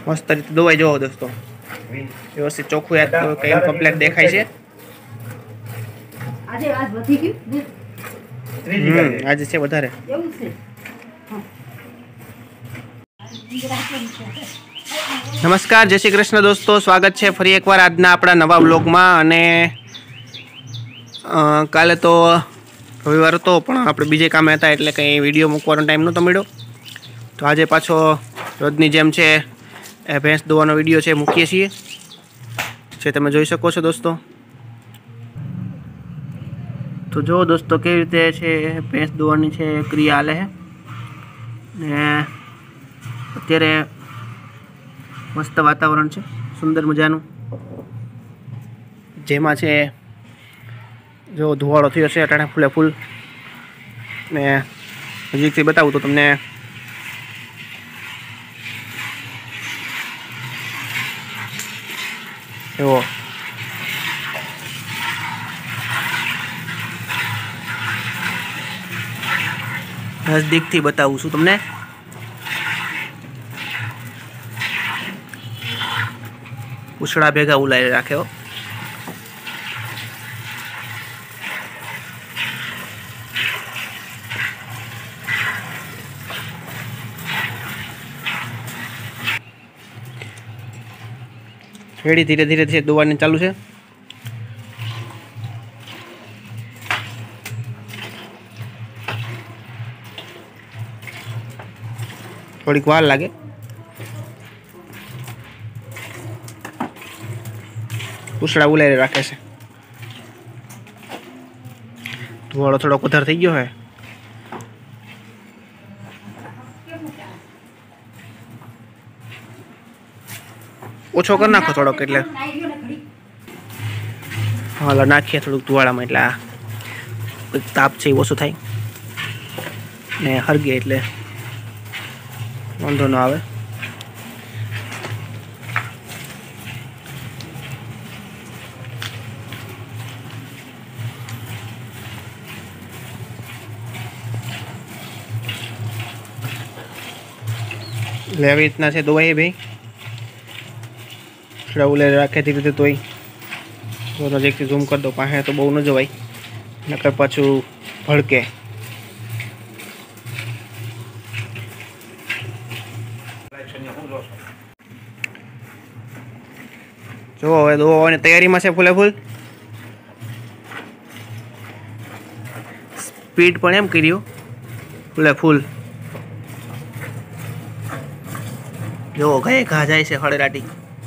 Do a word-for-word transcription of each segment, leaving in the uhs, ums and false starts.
मस्त रीते धोवाई जो दोस्तों व्यवस्थित चोख्खું યાદ તો કેમ કમ્પ્લીટ દેખાય છે। આજે આજ વધી ગયું હમ આજે છે વધારે એવું છે। नमस्कार जय श्री कृष्ण दोस्तों, स्वागत है फरी एक बार आजना अपना नवा ब्लॉग में। अने काले तो रविवार तो पण आपणे बीजे कामे हता एटले कई विडियो मूकવાનો टाइम नहोतो मळ्यो, तो आज पाछो रोजनी जेम छे ए भैंस दोवानो विडियो छे मूकीए छीए जे तमे जोई शको छो दोस्तों। तो जो दोस्तों केवी रीते छे भैंस दोवानी छे क्रिया हाले है ने अत्यारे मस्त वातावरण है, सुंदर मजानु जेमा छे जो धुवाड़ो थयो छे अटाणे फूले फूल ने नजीकथी बतावुं तो तमने एवो नजदीकथी बतावुं छुं तमने। पूछड़ा भेगा उलाय राखे हो। रेडी धीरे धीरे धीरे दोवानी चालू है। थोड़ी वार लागे, पूछड़ा उलाय राखे से। धुवाड़ो थोड़ो વધારે થઈ ગયો है। ओछो कर नाखो थोड़ो એટલે હાલો નાખીએ થોડુંક ધુવાળામાં એટલે આ તાપ છે ઓછો થાય ને હરગે એટલે વાંધો ન આવે। એટલે આવી રીતના છે દોવાઈ ભાઈ ઉલે રાખે ધીરે ધીરે તોય તો નજીકથી ઝૂમ કરી દો, પાસે તો બહુ ન જવાય નકર પાછું ભડકે। જો હવે દોવાની તૈયારીમાં છે ફૂલે ફૂલ। સ્પીડ પણ એમ કર્યું ફૂલે ફૂલ। જો ઘાય ઘા જાય છે હળેરાટી।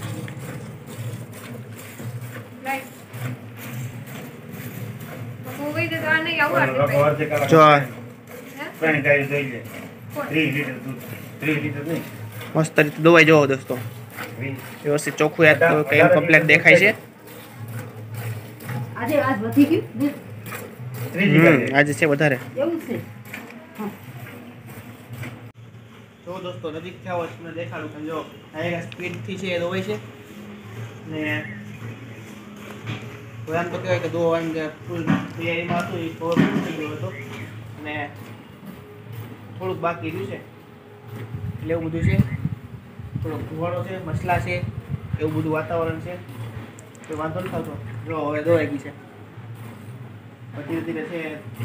જો મસ્ત રીતે ધોવાઈ જો दोस्तों व्यवस्थित चोख्खું યાદ તો કેમ કમ્પ્લીટ દેખાય છે। આજે આજ વધી ગયું આજે છે વધારે એવું છે। જો दोस्तों नजीक થી આવો તમને દેખાડું કે જો આ સ્પીડ થી છે ધોવાય છે ને તો એમ તો કહેવાય કે ધોવા એમ કે ફૂલ તૈયારીમાં હતું એ થોડું થઈ ગયો હતો અને થોડુંક બાકી રહ્યું છે એટલે એવું બધું છે। થોડોક ધુવાડો છે, મસલા છે, એવું બધું વાતાવરણ છે તો વાંધો નથી થતો। જો હવે ધોવાઈ ગઈ છે, ધીરે ધીરે છે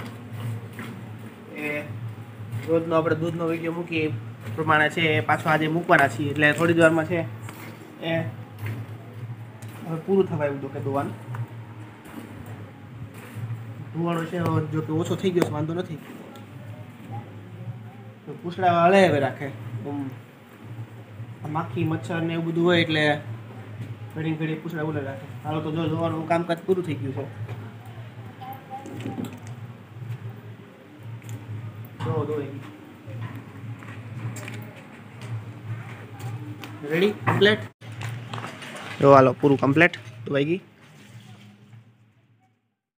એ રોજનો આપણે દૂધનો વિડીયો મૂકીએ પ્રમાણે છે એ પાછો આજે મૂકવાના છીએ એટલે થોડી જ વારમાં છે એ હવે પૂરું થવા એવું તો કે ધોવાનું ધુવાડો છે જો કે ઓછો થઈ ગયો છે વાંધો નથી। તો પૂછડા હળે હવે રાખે માખી મચ્છર ને એવું બધું હોય એટલે ઘડી ઘડી પૂછડા ઉલે રાખે। હાલો તો જો ધોવાનું કામકાજ પૂરું થઈ ગયું છે। જો ધોઈ રેડી કમ્પ્લીટ। જો હાલો પૂરું કમ્પ્લીટ ધોવાઈ ગઈ।